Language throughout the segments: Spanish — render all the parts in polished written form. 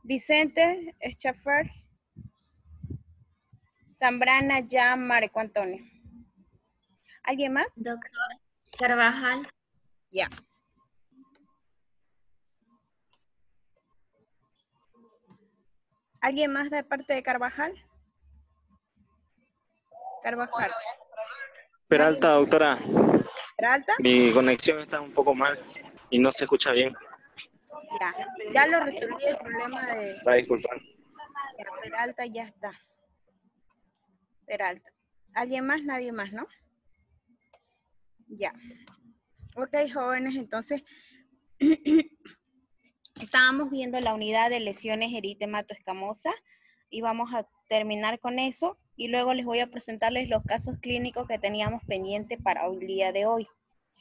Vicente Schaffer, Zambrana, ya, Marco Antonio. ¿Alguien más? Doctor Carvajal. Ya. ¿Alguien más de parte de Carvajal? Carvajal. Peralta, doctora. ¿Peralta? Mi conexión está un poco mal y no se escucha bien. Ya lo resolví el problema de... Va a disculpar. Ya, Peralta ya está. Peralta. ¿Alguien más? Nadie más, ¿no? Ya. Ok, jóvenes, entonces estábamos viendo la unidad de lesiones eritemato escamosa y vamos a terminar con eso y luego les voy a presentarles los casos clínicos que teníamos pendiente para el día de hoy.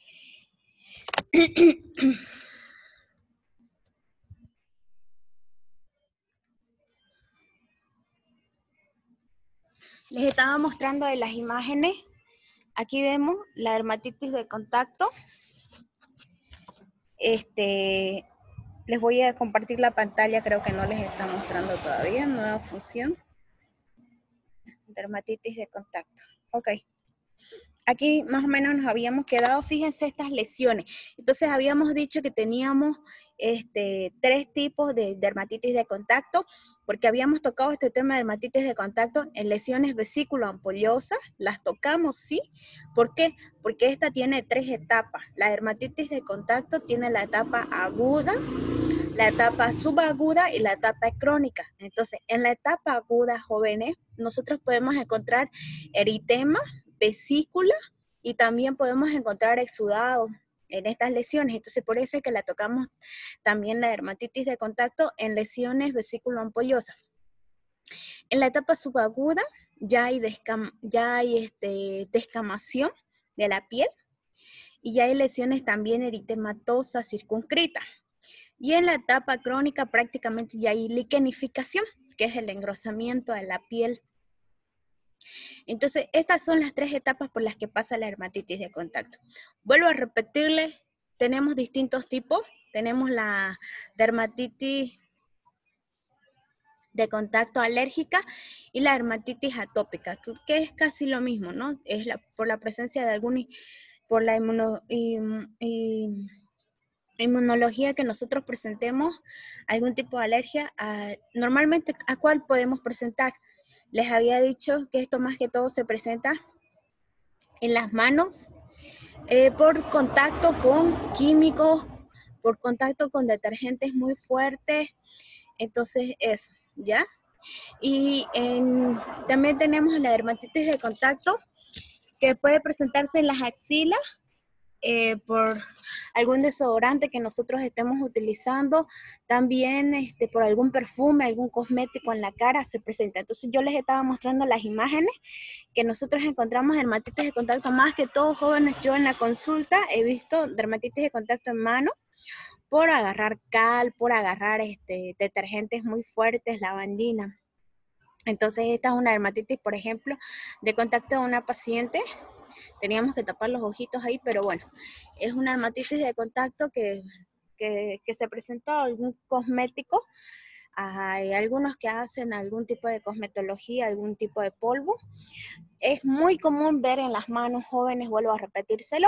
Les estaba mostrando de las imágenes. Aquí vemos la dermatitis de contacto. Les voy a compartir la pantalla, creo que no les está mostrando todavía, nueva función. Dermatitis de contacto. Ok. Aquí más o menos nos habíamos quedado, fíjense estas lesiones. Entonces habíamos dicho que teníamos 3 tipos de dermatitis de contacto, porque habíamos tocado este tema de dermatitis de contacto en lesiones vesículo-ampollosas, las tocamos, ¿sí? ¿Por qué? Porque esta tiene 3 etapas. La dermatitis de contacto tiene la etapa aguda, la etapa subaguda y la etapa crónica. Entonces, en la etapa aguda, jóvenes, nosotros podemos encontrar eritema, vesícula y también podemos encontrar exudado en estas lesiones. Entonces, por eso es que la tocamos también la dermatitis de contacto en lesiones vesículo-ampollosas. En la etapa subaguda ya hay descamación de la piel y ya hay lesiones también eritematosas circunscritas. Y en la etapa crónica prácticamente ya hay liquenificación, que es el engrosamiento de la piel. Entonces, estas son las 3 etapas por las que pasa la dermatitis de contacto. Vuelvo a repetirles, tenemos distintos tipos. Tenemos la dermatitis de contacto alérgica y la dermatitis atópica, que es casi lo mismo, ¿no? Es por la presencia de por la inmunología que nosotros presentemos, algún tipo de alergia, normalmente ¿a cuál podemos presentar? Les había dicho que esto más que todo se presenta en las manos, por contacto con químicos, por contacto con detergentes muy fuertes, entonces eso, ¿ya? Y también tenemos la dermatitis de contacto, que puede presentarse en las axilas, por algún desodorante que nosotros estemos utilizando, también por algún perfume, algún cosmético en la cara se presenta. Entonces yo les estaba mostrando las imágenes que nosotros encontramos dermatitis de contacto, más que todos jóvenes. Yo en la consulta he visto dermatitis de contacto en mano por agarrar cal, por agarrar detergentes muy fuertes, lavandina. Entonces esta es una dermatitis, por ejemplo, de contacto de una paciente. Teníamos que tapar los ojitos ahí, pero bueno, es una dermatitis de contacto que se presentó a algún cosmético. Hay algunos que hacen algún tipo de cosmetología, algún tipo de polvo. Es muy común ver en las manos jóvenes, vuelvo a repetírselo.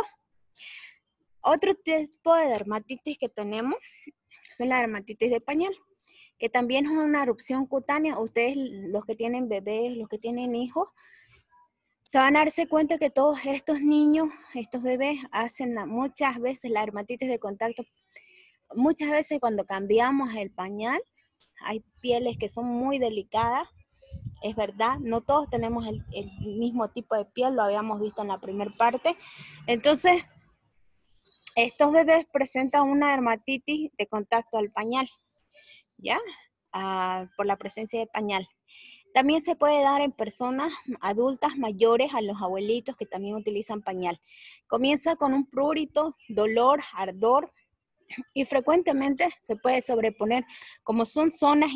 Otro tipo de dermatitis que tenemos son la dermatitis de pañal, que también es una erupción cutánea. Ustedes, los que tienen bebés, los que tienen hijos, se van a darse cuenta que todos estos niños, estos bebés, hacen muchas veces la dermatitis de contacto. Muchas veces cuando cambiamos el pañal, hay pieles que son muy delicadas, es verdad, no todos tenemos el mismo tipo de piel, lo habíamos visto en la primera parte. Entonces, estos bebés presentan una dermatitis de contacto al pañal, ¿ya? Por la presencia de pañal. También se puede dar en personas adultas mayores, a los abuelitos que también utilizan pañal. Comienza con un prurito, dolor, ardor, y frecuentemente se puede sobreponer, como son zonas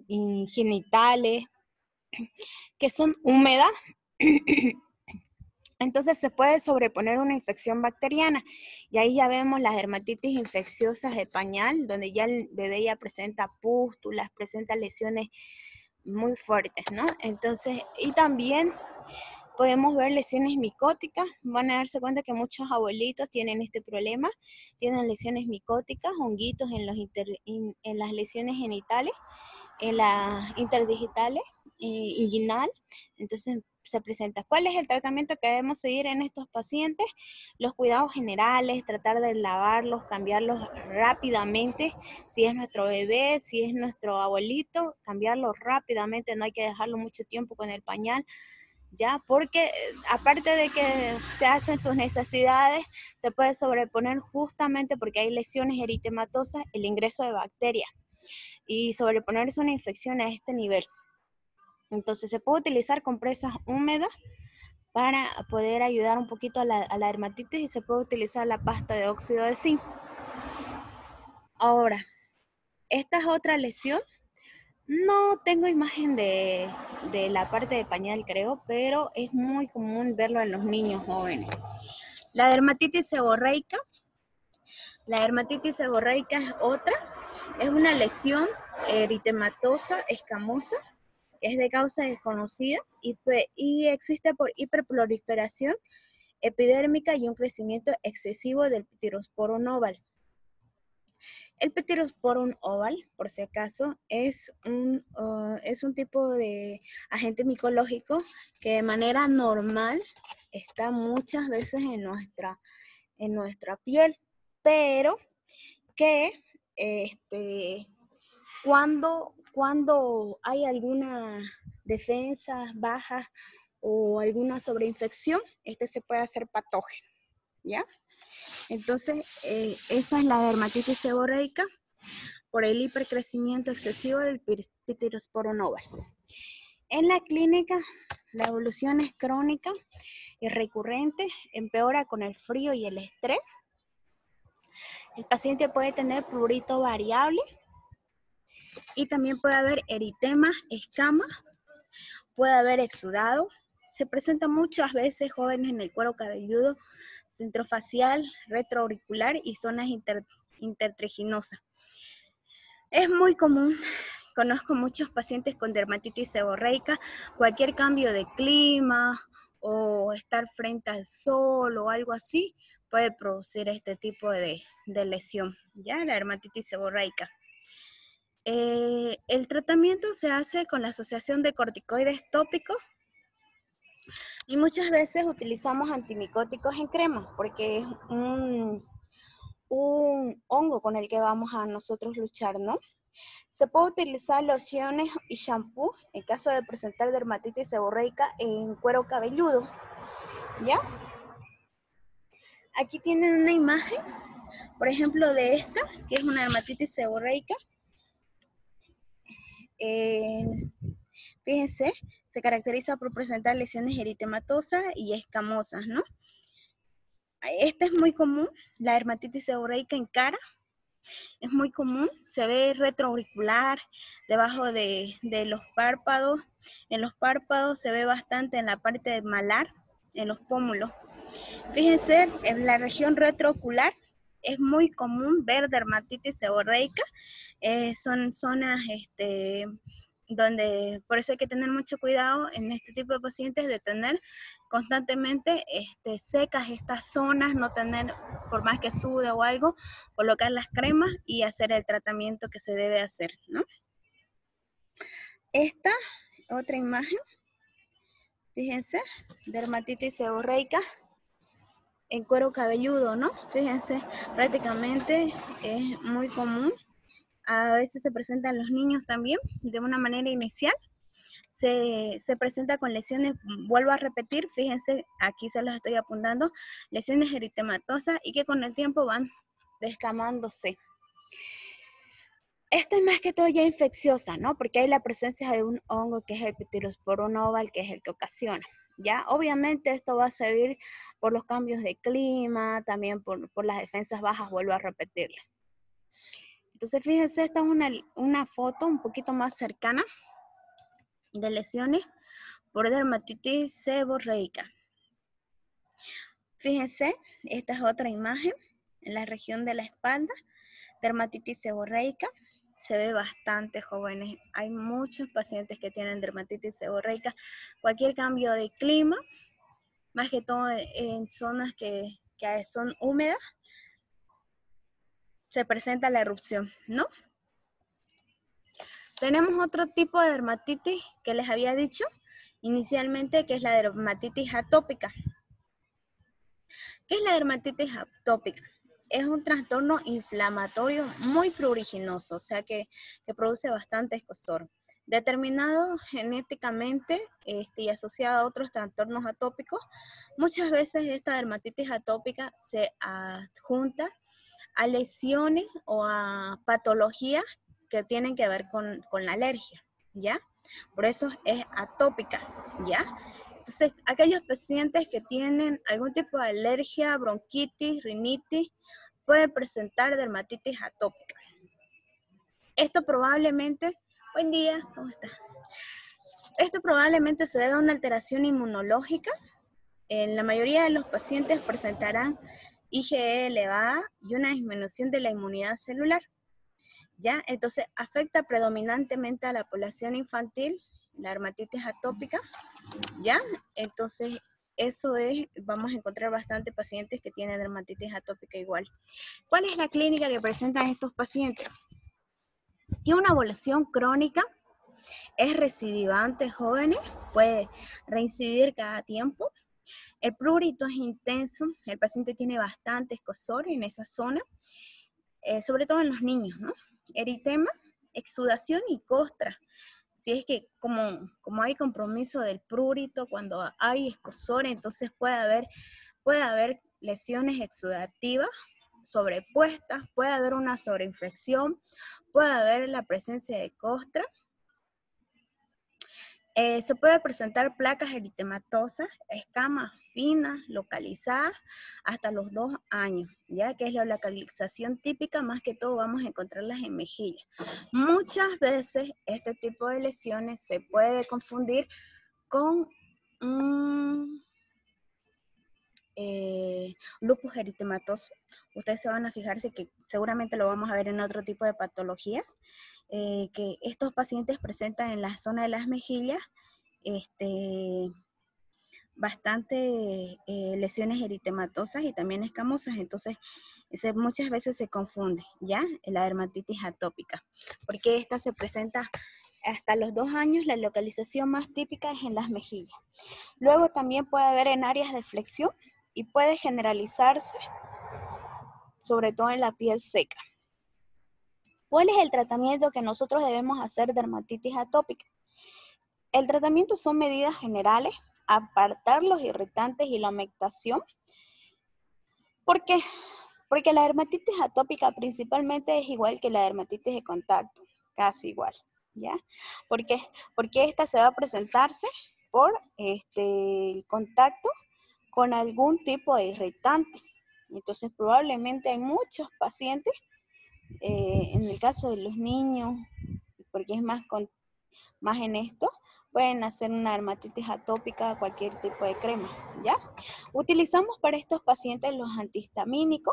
genitales que son húmedas, Entonces se puede sobreponer una infección bacteriana y ahí ya vemos las dermatitis infecciosas de pañal, donde ya el bebé ya presenta pústulas, presenta lesiones muy fuertes, ¿no? Entonces, y también podemos ver lesiones micóticas. Van a darse cuenta que muchos abuelitos tienen este problema, tienen lesiones micóticas, honguitos en, en las lesiones genitales, en las interdigitales, inguinal. Entonces se presenta. ¿Cuál es el tratamiento que debemos seguir en estos pacientes? Los cuidados generales, tratar de lavarlos, cambiarlos rápidamente. Si es nuestro bebé, si es nuestro abuelito, cambiarlo rápidamente, no hay que dejarlo mucho tiempo con el pañal, ¿ya? Porque aparte de que se hacen sus necesidades, se puede sobreponer justamente porque hay lesiones eritematosas, el ingreso de bacterias y sobreponerse una infección a este nivel. Entonces se puede utilizar compresas húmedas para poder ayudar un poquito a la dermatitis y se puede utilizar la pasta de óxido de zinc. Ahora, esta es otra lesión. No tengo imagen de la parte de pañal, creo, pero es muy común verlo en los niños jóvenes. La dermatitis seborreica. La dermatitis seborreica es otra. Es una lesión eritematosa, escamosa, es de causa desconocida y existe por hiperproliferación epidérmica y un crecimiento excesivo del Pityrosporum oval. El Pityrosporum oval, por si acaso, es un tipo de agente micológico que de manera normal está muchas veces en nuestra piel, pero que cuando hay alguna defensa baja o alguna sobreinfección, se puede hacer patógeno, ¿ya? Entonces, esa es la dermatitis seborreica por el hipercrecimiento excesivo del Pityrosporum oval. En la clínica, la evolución es crónica y recurrente, empeora con el frío y el estrés. El paciente puede tener prurito variable y también puede haber eritema, escamas, puede haber exudado. Se presenta muchas veces jóvenes en el cuero cabelludo, centrofacial, retroauricular y zonas intertriginosas. Es muy común, conozco muchos pacientes con dermatitis seborreica, cualquier cambio de clima o estar frente al sol o algo así puede producir este tipo de lesión, ¿ya? La dermatitis seborreica. El tratamiento se hace con la asociación de corticoides tópicos y muchas veces utilizamos antimicóticos en crema porque es un hongo con el que vamos a nosotros luchar, ¿no? Se puede utilizar lociones y shampoo en caso de presentar dermatitis seborreica en cuero cabelludo, ¿ya? Aquí tienen una imagen, por ejemplo, de esta, que es una dermatitis seborreica. Fíjense, se caracteriza por presentar lesiones eritematosas y escamosas, ¿no? Esta es muy común, la dermatitis seborreica en cara, es muy común, se ve retroauricular, debajo de los párpados, en los párpados se ve bastante en la parte de malar, en los pómulos. Fíjense, en la región retroocular es muy común ver dermatitis seborreica, son zonas donde, por eso hay que tener mucho cuidado en este tipo de pacientes de tener constantemente secas estas zonas, no tener, por más que sude o algo, colocar las cremas y hacer el tratamiento que se debe hacer, ¿no? Esta otra imagen, fíjense, dermatitis seborreica en cuero cabelludo, ¿no? Fíjense, prácticamente es muy común. A veces se presenta en los niños también, de una manera inicial. Se presenta con lesiones, vuelvo a repetir, fíjense, aquí se los estoy apuntando, lesiones eritematosas y que con el tiempo van descamándose. Esta es más que todo ya infecciosa, ¿no? Porque hay la presencia de un hongo que es el Pityrosporum oval, que es el que ocasiona, ¿ya? Obviamente esto va a servir por los cambios de clima, también por las defensas bajas, vuelvo a repetirle. Entonces, fíjense, esta es una foto un poquito más cercana de lesiones por dermatitis seborreica. Fíjense, esta es otra imagen en la región de la espalda, dermatitis seborreica. Se ve bastante jóvenes. Hay muchos pacientes que tienen dermatitis seborreica. Cualquier cambio de clima, más que todo en zonas que son húmedas, se presenta la erupción, ¿no? Tenemos otro tipo de dermatitis que les había dicho inicialmente, que es la dermatitis atópica. ¿Qué es la dermatitis atópica? Es un trastorno inflamatorio muy pruriginoso, o sea que produce bastante escozor. Determinado genéticamente y asociado a otros trastornos atópicos, muchas veces esta dermatitis atópica se adjunta a lesiones o a patologías que tienen que ver con la alergia, ¿ya? Por eso es atópica, ¿ya? Entonces, aquellos pacientes que tienen algún tipo de alergia, bronquitis, rinitis, pueden presentar dermatitis atópica. Esto probablemente, buen día, ¿cómo está? Esto probablemente se debe a una alteración inmunológica. En la mayoría de los pacientes presentarán IgE elevada y una disminución de la inmunidad celular, ¿ya? Entonces, afecta predominantemente a la población infantil, la dermatitis atópica, ¿ya? Entonces, eso es, vamos a encontrar bastante pacientes que tienen dermatitis atópica igual. ¿Cuál es la clínica que presentan estos pacientes? Tiene una evolución crónica, es recidivante, jóvenes, puede reincidir cada tiempo. El prurito es intenso, el paciente tiene bastante escozor en esa zona, sobre todo en los niños, ¿no? Eritema, exudación y costra. Si es que como hay compromiso del prurito, cuando hay escozor, entonces puede haber lesiones exudativas sobrepuestas, puede haber una sobreinfección, puede haber la presencia de costra. Se puede presentar placas eritematosas, escamas finas, localizadas, hasta los 2 años, ya que es la localización típica, más que todo vamos a encontrarlas en mejillas. Muchas veces este tipo de lesiones se puede confundir con lupus eritematoso. Ustedes se van a fijarse que seguramente lo vamos a ver en otro tipo de patologías, que estos pacientes presentan en la zona de las mejillas bastante lesiones eritematosas y también escamosas. Entonces muchas veces se confunde, ¿ya? La dermatitis atópica, porque esta se presenta hasta los 2 años. La localización más típica es en las mejillas. Luego también puede haber en áreas de flexión y puede generalizarse sobre todo en la piel seca. ¿Cuál es el tratamiento que nosotros debemos hacer de dermatitis atópica? El tratamiento son medidas generales, apartar los irritantes y la humectación. ¿Por qué? Porque la dermatitis atópica principalmente es igual que la dermatitis de contacto, casi igual, ¿ya? ¿Por qué? Porque esta se va a presentarse por contacto con algún tipo de irritante. Entonces probablemente hay muchos pacientes, en el caso de los niños, porque es más en esto, pueden hacer una dermatitis atópica, cualquier tipo de crema, ¿ya? Utilizamos para estos pacientes los antihistamínicos.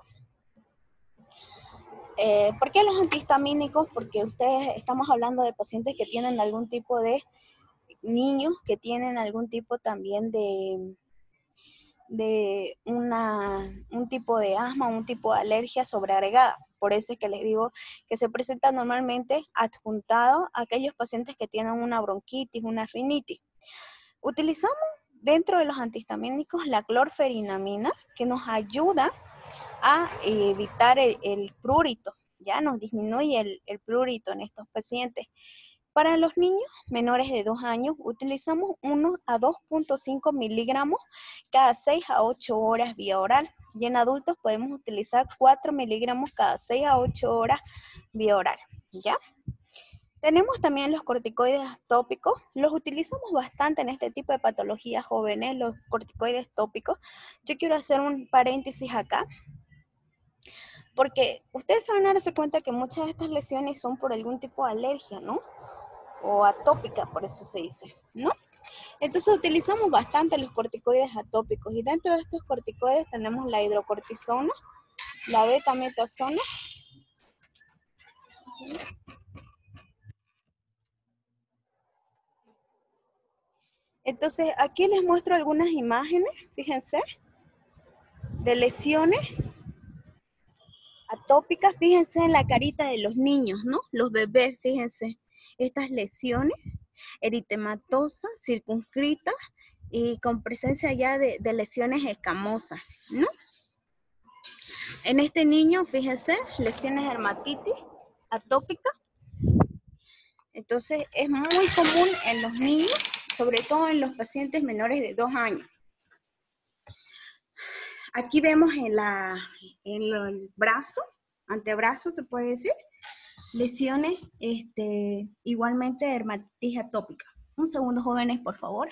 ¿Por qué los antihistamínicos? Porque estamos hablando de pacientes que tienen algún tipo de niños, que tienen algún tipo también de un tipo de asma, un tipo de alergia sobreagregada. Por eso es que les digo que se presenta normalmente adjuntado a aquellos pacientes que tienen una bronquitis, una rinitis. Utilizamos dentro de los antihistamínicos la clorferinamina, que nos ayuda a evitar el prurito, ya nos disminuye el prurito en estos pacientes. Para los niños menores de 2 años, utilizamos 1 a 2.5 miligramos cada 6 a 8 horas vía oral. Y en adultos podemos utilizar 4 miligramos cada 6 a 8 horas vía oral, ¿ya? Tenemos también los corticoides tópicos. Los utilizamos bastante en este tipo de patologías jóvenes, los corticoides tópicos. Yo quiero hacer un paréntesis acá, porque ustedes se van a darse cuenta que muchas de estas lesiones son por algún tipo de alergia, ¿no? O atópica, por eso se dice, ¿no? Entonces utilizamos bastante los corticoides atópicos y dentro de estos corticoides tenemos la hidrocortisona, la betametasona. Entonces aquí les muestro algunas imágenes, fíjense, de lesiones atópicas. Fíjense en la carita de los niños, ¿no? Los bebés, fíjense, estas lesiones eritematosas, circunscritas y con presencia ya de lesiones escamosas, ¿no? En este niño, fíjense, lesiones dermatitis atópica. Entonces, es muy común en los niños, sobre todo en los pacientes menores de 2 años. Aquí vemos en el brazo, antebrazo se puede decir, lesiones igualmente dermatitis atópica. Un segundo, jóvenes, por favor.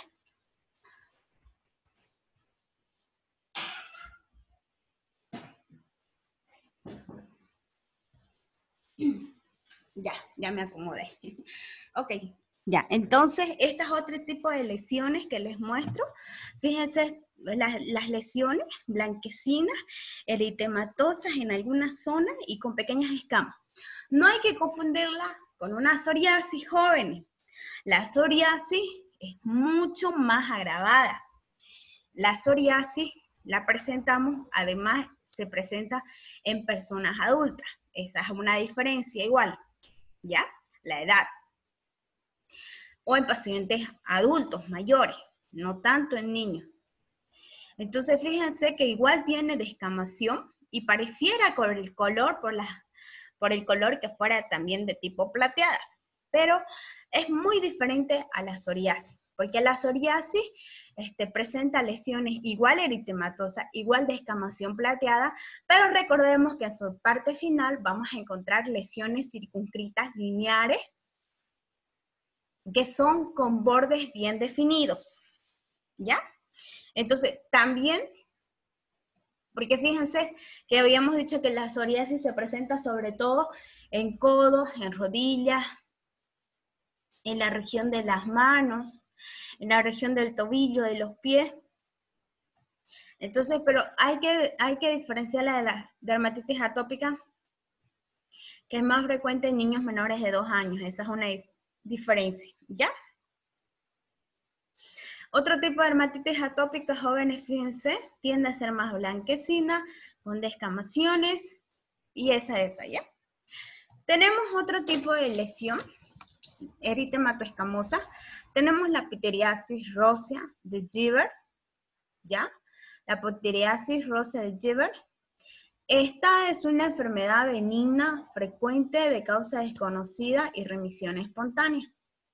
Ya me acomodé. Ok, ya. Entonces, este es otro tipo de lesiones que les muestro. Fíjense, las lesiones blanquecinas, eritematosas en algunas zonas y con pequeñas escamas. No hay que confundirla con una psoriasis, jóvenes. La psoriasis es mucho más agravada. La psoriasis la presentamos, además se presenta en personas adultas. Esa es una diferencia igual, ¿ya? La edad. O en pacientes adultos, mayores, no tanto en niños. Entonces fíjense que igual tiene descamación y pareciera con el color, por el color que fuera también de tipo plateada. Pero es muy diferente a la psoriasis, porque la psoriasis presenta lesiones igual eritematosas, igual descamación plateada, pero recordemos que en su parte final vamos a encontrar lesiones circunscritas lineares, que son con bordes bien definidos, ¿ya? Entonces, también, porque fíjense que habíamos dicho que la psoriasis se presenta sobre todo en codos, en rodillas, en la región de las manos, en la región del tobillo, de los pies. Entonces, pero hay que diferenciar la de la dermatitis atópica, que es más frecuente en niños menores de 2 años. Esa es una diferencia, ¿ya? Otro tipo de dermatitis atópica, jóvenes, fíjense, tiende a ser más blanquecina, con descamaciones, y esa, ¿ya? Tenemos otro tipo de lesión, eritematoescamosa. Tenemos la pityriasis rosea de Gibber, ¿ya? La pityriasis rosea de Gibber. Esta es una enfermedad benigna, frecuente, de causa desconocida y remisión espontánea.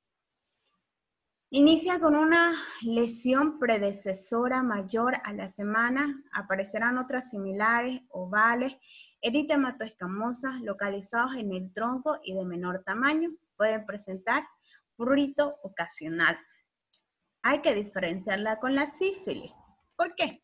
Inicia con una lesión predecesora mayor a la semana. Aparecerán otras similares, ovales, eritematoescamosas, localizados en el tronco y de menor tamaño. Pueden presentar prurito ocasional. Hay que diferenciarla con la sífilis. ¿Por qué?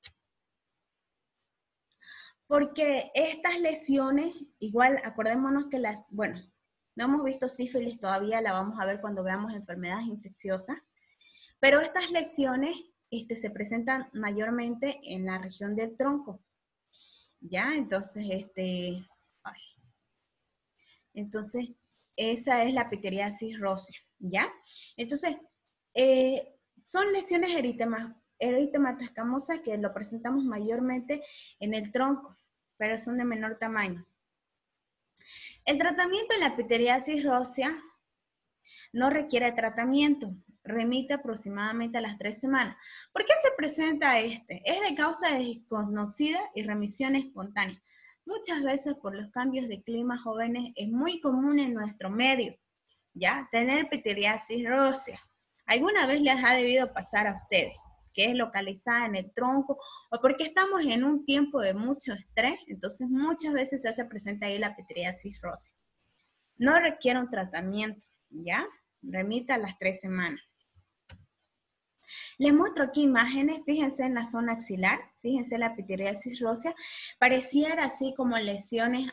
Porque estas lesiones, igual acordémonos que no hemos visto sífilis todavía, la vamos a ver cuando veamos enfermedades infecciosas, pero estas lesiones se presentan mayormente en la región del tronco, ¿ya? Entonces, entonces esa es la pityriasis rosea, ¿ya? Entonces, son lesiones eritematoescamosas que lo presentamos mayormente en el tronco, pero son de menor tamaño. El tratamiento en la pityriasis rosea no requiere tratamiento, remite aproximadamente a las 3 semanas. ¿Por qué se presenta Es de causa desconocida y remisión espontánea. Muchas veces por los cambios de clima, jóvenes, es muy común en nuestro medio, ¿ya? Tener pityriasis rosea. ¿Alguna vez les ha debido pasar a ustedes que es localizada en el tronco o porque estamos en un tiempo de mucho estrés? Entonces muchas veces se hace presente ahí la pityriasis rosea. No requiere un tratamiento, ¿ya? Remita a las 3 semanas. Les muestro aquí imágenes, fíjense en la zona axilar, fíjense la pityriasis rosea, pareciera así como lesiones,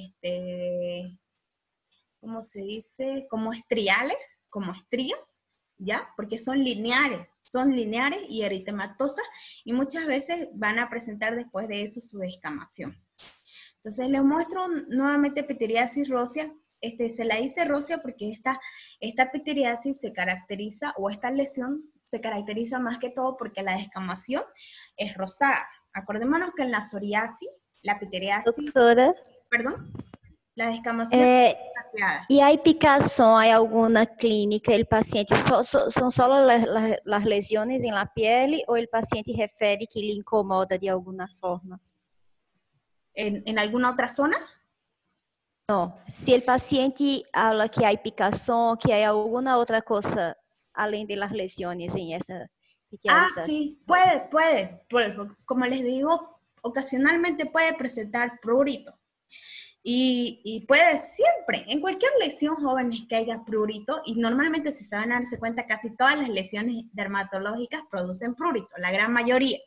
¿cómo se dice? Como estriales, como estrías, ¿ya? Porque son lineares y eritematosas y muchas veces van a presentar después de eso su descamación. Entonces les muestro nuevamente pityriasis rosea. Se la hice rosea porque esta pityriasis se caracteriza, o esta lesión se caracteriza más que todo porque la descamación es rosada. Acordémonos que en la psoriasis, la pityriasis, Doutora, perdón, la descamación es plateada. e a picação, há alguma clínica, o paciente, são só as lesões em la pele ou o paciente refere que lhe incomoda de alguma forma? ¿En alguna otra zona? Não. Se o paciente habla que há picação, que há alguma outra coisa além de las lesiones em essa pitialización. Sí, puede. Como les digo, ocasionalmente puede presentar prurito. Y puede siempre, en cualquier lesión jóvenes que haya prurito, y normalmente si se van a darse cuenta, casi todas las lesiones dermatológicas producen prurito, la gran mayoría.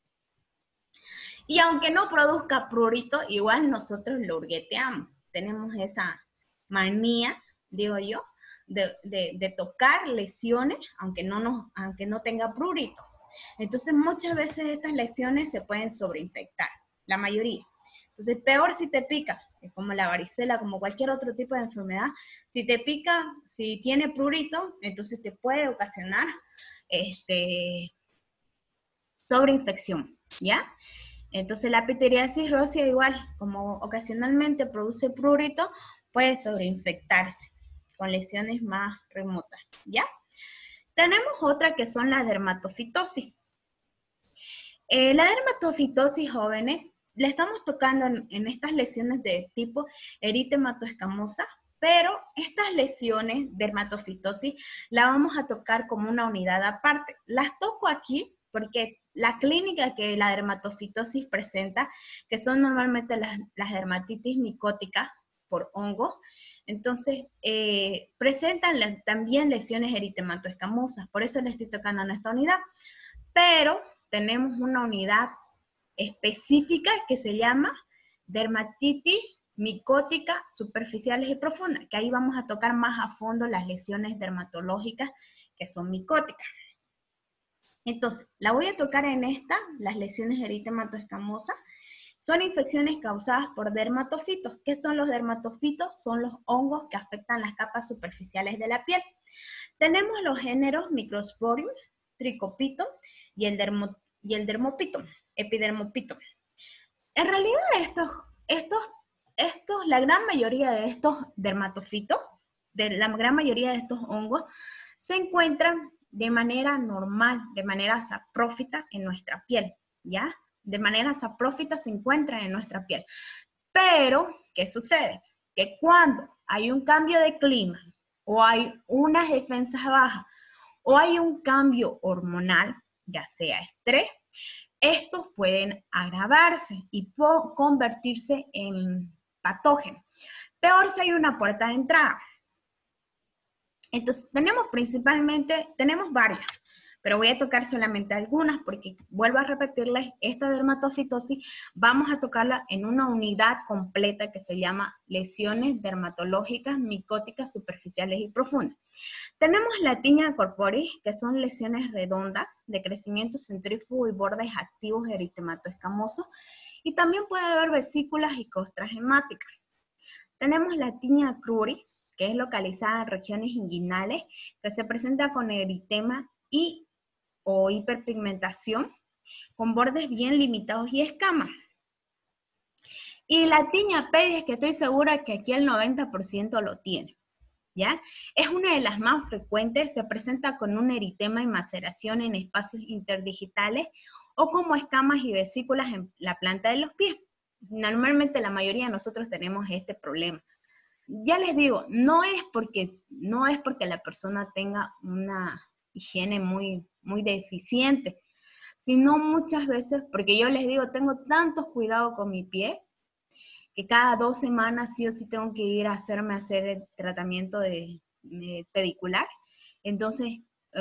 Y aunque no produzca prurito, igual nosotros lo hurgueteamos. Tenemos esa manía, digo yo, de tocar lesiones, aunque no tenga prurito. Entonces muchas veces estas lesiones se pueden sobreinfectar, la mayoría. Entonces peor si te pica, como la varicela, como cualquier otro tipo de enfermedad, si te pica, si tiene prurito, entonces te puede ocasionar sobreinfección, ¿ya? Entonces la pityriasis rosea igual, como ocasionalmente produce prurito, puede sobreinfectarse con lesiones más remotas, ¿ya? Tenemos otra que son la dermatofitosis. La dermatofitosis, jóvenes, le estamos tocando en estas lesiones de tipo eritematoescamosa, pero estas lesiones, dermatofitosis, la vamos a tocar como una unidad aparte. Las toco aquí porque la clínica que la dermatofitosis presenta, que son normalmente las dermatitis micóticas por hongos, entonces presentan también lesiones eritematoescamosas, por eso le estoy tocando en esta unidad, pero tenemos una unidad específica que se llama dermatitis micótica superficiales y profundas, que ahí vamos a tocar más a fondo las lesiones dermatológicas que son micóticas. Entonces, la voy a tocar en esta, las lesiones eritematoescamosas. Son infecciones causadas por dermatofitos. ¿Qué son los dermatofitos? Son los hongos que afectan las capas superficiales de la piel. Tenemos los géneros Microsporium, Tricopitum y el Dermopitum, Epidermopitum. En realidad la gran mayoría de estos dermatofitos, la gran mayoría de estos hongos, se encuentran de manera normal, de manera saprófita en nuestra piel, ¿ya? De manera saprófita se encuentran en nuestra piel. Pero, ¿qué sucede? Que cuando hay un cambio de clima, o hay unas defensas bajas, o hay un cambio hormonal, ya sea estrés, estos pueden agravarse y convertirse en patógenos. Peor si hay una puerta de entrada. Entonces, tenemos varias, pero voy a tocar solamente algunas porque, vuelvo a repetirles, esta dermatofitosis vamos a tocarla en una unidad completa que se llama lesiones dermatológicas micóticas superficiales y profundas. Tenemos la tiña corporis, que son lesiones redondas de crecimiento centrífugo y bordes activos eritematoescamosos, y también puede haber vesículas y costras hemáticas. Tenemos la tiña cruris, que es localizada en regiones inguinales, que se presenta con eritema o hiperpigmentación, con bordes bien limitados y escamas. Y la tiña pedis, que estoy segura que aquí el 90% lo tiene, ¿ya? Es una de las más frecuentes, se presenta con un eritema y maceración en espacios interdigitales o como escamas y vesículas en la planta de los pies. Normalmente la mayoría de nosotros tenemos este problema. Ya les digo, no es porque la persona tenga una higiene muy, muy deficiente, sino muchas veces, porque yo les digo, tengo tantos cuidados con mi pie, que cada 2 semanas sí o sí tengo que ir a hacer el tratamiento de pedicular. Entonces,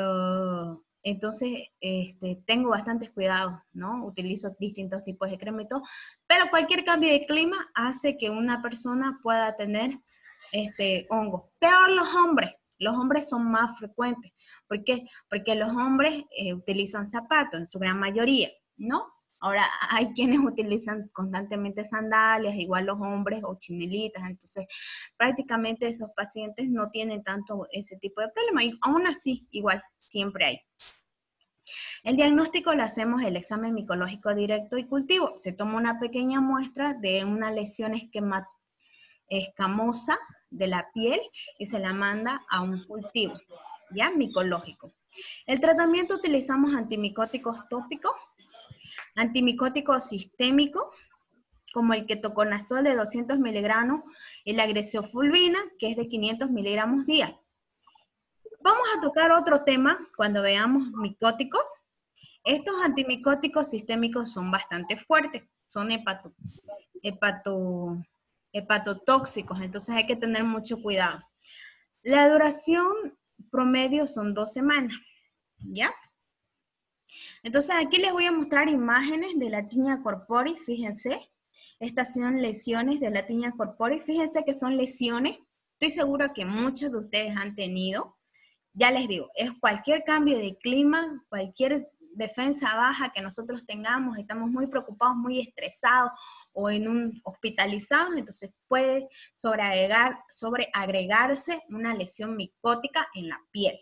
tengo bastantes cuidados, ¿no? Utilizo distintos tipos de crema y todo, pero cualquier cambio de clima hace que una persona pueda tener hongo. Peor los hombres. Los hombres son más frecuentes. ¿Por qué? Porque los hombres utilizan zapatos en su gran mayoría, ¿no? Ahora, hay quienes utilizan constantemente sandalias, igual los hombres o chinelitas, entonces prácticamente esos pacientes no tienen tanto ese tipo de problema, y aún así, igual, siempre hay. El diagnóstico lo hacemos el examen micológico directo y cultivo. Se toma una pequeña muestra de una lesión escamosa de la piel y se la manda a un cultivo, ¿ya? Micológico. El tratamiento utilizamos antimicóticos tópicos, antimicótico sistémico, como el ketoconazol de 200 miligramos y la greciofulvina, que es de 500 miligramos día. Vamos a tocar otro tema cuando veamos micóticos. Estos antimicóticos sistémicos son bastante fuertes, son hepatotóxicos, entonces hay que tener mucho cuidado. La duración promedio son 2 semanas, ¿ya? Entonces aquí les voy a mostrar imágenes de la tinea corporis, fíjense. Estas son lesiones de la tinea corporis. Fíjense que son lesiones, estoy segura que muchos de ustedes han tenido. Ya les digo, es cualquier cambio de clima, cualquier defensa baja que nosotros tengamos, estamos muy preocupados, muy estresados o hospitalizados, entonces puede sobreagregarse una lesión micótica en la piel.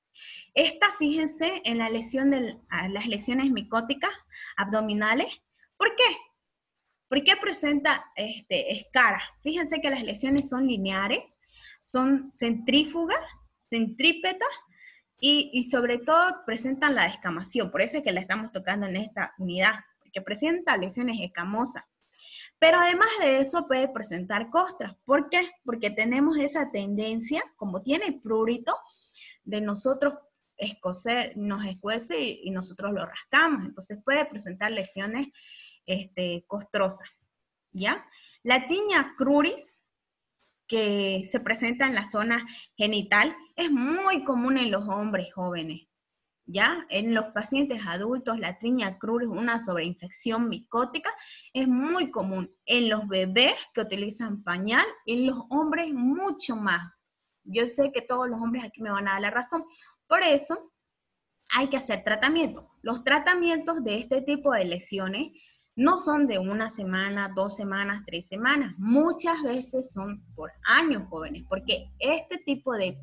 Fíjense en la lesión las lesiones micóticas abdominales. ¿Por qué? ¿Por qué presenta escaras? Fíjense que las lesiones son lineares, son centrífugas, centrípetas y sobre todo presentan la descamación. Por eso es que la estamos tocando en esta unidad, porque presenta lesiones escamosas. Pero además de eso puede presentar costras. ¿Por qué? Porque tenemos esa tendencia, como tiene el prurito, de nosotros nos escuece y nosotros lo rascamos. Entonces puede presentar lesiones costrosas, ¿ya? La tinea cruris, que se presenta en la zona genital, es muy común en los hombres jóvenes, ¿ya? En los pacientes adultos, la tinea cruris, una sobreinfección micótica, es muy común. En los bebés que utilizan pañal, en los hombres mucho más. Yo sé que todos los hombres aquí me van a dar la razón. Por eso hay que hacer tratamiento. Los tratamientos de este tipo de lesiones no son de 1 semana, 2 semanas, 3 semanas. Muchas veces son por años, jóvenes, porque este tipo de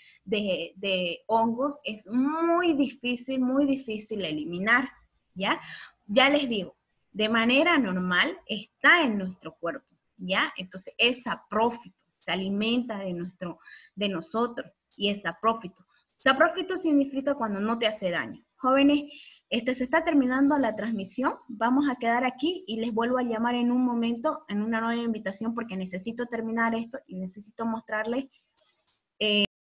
hongos es muy difícil eliminar, ¿ya? Ya les digo, de manera normal está en nuestro cuerpo, ¿ya? Entonces es saprófito, se alimenta de nosotros y es saprófito. Saprófito significa cuando no te hace daño. Jóvenes, se está terminando la transmisión, vamos a quedar aquí y les vuelvo a llamar en un momento, en una nueva invitación, porque necesito terminar esto y necesito mostrarles